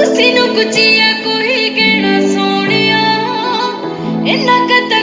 उसी नु कुचिया कोई कहना सोनिया इन्ना कद